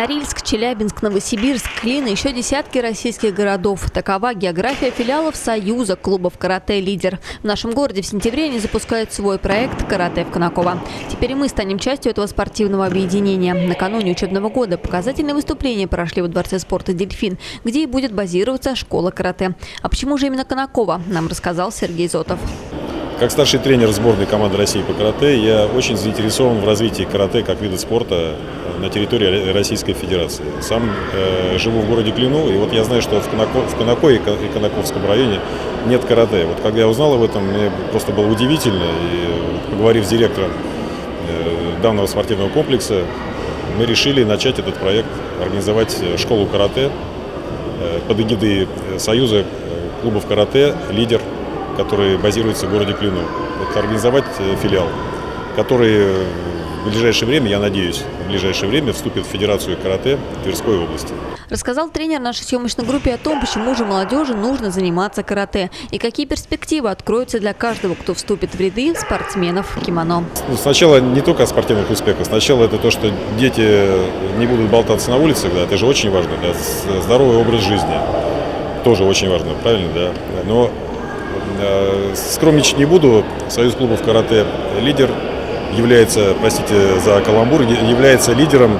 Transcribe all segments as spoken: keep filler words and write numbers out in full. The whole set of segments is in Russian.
Норильск, Челябинск, Новосибирск, Клин и еще десятки российских городов. Такова география филиалов Союза клубов карате «Лидер». В нашем городе в сентябре они запускают свой проект «Карате в Конаково». Теперь и мы станем частью этого спортивного объединения. Накануне учебного года показательные выступления прошли во Дворце спорта «Дельфин», где и будет базироваться школа карате. А почему же именно Конаково, нам рассказал Сергей Зотов. Как старший тренер сборной команды России по карате, я очень заинтересован в развитии карате как вида спорта на территории Российской Федерации. Сам э, живу в городе Клину, и вот я знаю, что в, Конако, в Конакове и Конаковском районе нет карате. Вот когда я узнал об этом, мне просто было удивительно. И поговорив с директором э, данного спортивного комплекса, мы решили начать этот проект, организовать школу карате э, под эгидой Союза клубов карате «Лидер», который базируется в городе Клину. Вот организовать филиал, который в ближайшее время, я надеюсь, в ближайшее время вступит в Федерацию карате Тверской области. Рассказал тренер нашей съемочной группе о том, почему же молодежи нужно заниматься карате и какие перспективы откроются для каждого, кто вступит в ряды спортсменов в кимоно. Ну, сначала не только о спортивных успехах, сначала это то, что дети не будут болтаться на улице, да, это же очень важно, да, здоровый образ жизни тоже очень важно, правильно, да, но скромничать не буду. Союз клубов карате «Лидер» является, простите за каламбур, является лидером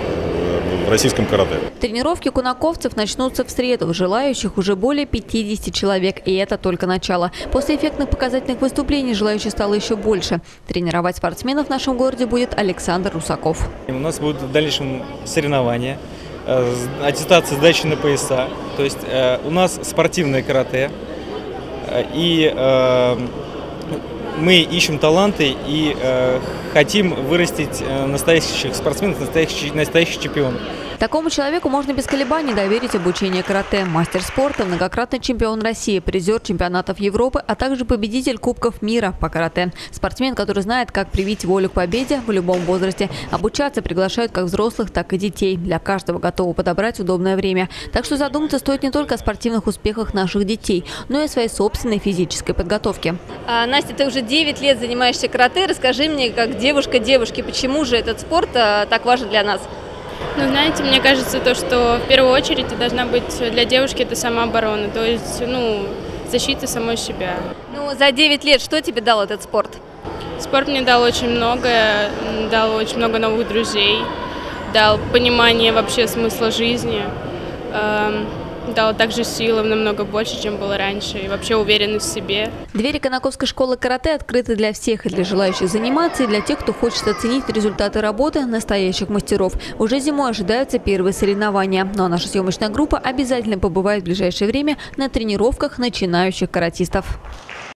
в российском карате. Тренировки кунаковцев начнутся в среду. Желающих уже более пятидесяти человек, и это только начало. После эффектных показательных выступлений желающих стало еще больше. Тренировать спортсменов в нашем городе будет Александр Русаков. У нас будут в дальнейшем соревнования, аттестация сдачи на пояса. То есть у нас спортивное карате. И э, мы ищем таланты и э, хотим вырастить настоящих спортсменов, настоящих, настоящих чемпионов. Такому человеку можно без колебаний доверить обучение карате. Мастер спорта, многократный чемпион России, призер чемпионатов Европы, а также победитель Кубков мира по карате. Спортсмен, который знает, как привить волю к победе в любом возрасте. Обучаться приглашают как взрослых, так и детей. Для каждого готовы подобрать удобное время. Так что задуматься стоит не только о спортивных успехах наших детей, но и о своей собственной физической подготовке. А, Настя, ты уже девять лет занимаешься карате. Расскажи мне, как девушка девушке, почему же этот спорт а, так важен для нас? Ну, знаете, мне кажется, то, что в первую очередь должна быть для девушки это самооборона, то есть, ну, защита самой себя. Ну, за девять лет что тебе дал этот спорт? Спорт мне дал очень многое, дал очень много новых друзей, дал понимание вообще смысла жизни, э, дал также силы намного больше, чем было раньше, и вообще уверенность в себе. Двери Конаковской школы карате открыты для всех, и для желающих заниматься, и для тех, кто хочет оценить результаты работы настоящих мастеров. Уже зимой ожидаются первые соревнования. Ну а наша съемочная группа обязательно побывает в ближайшее время на тренировках начинающих каратистов.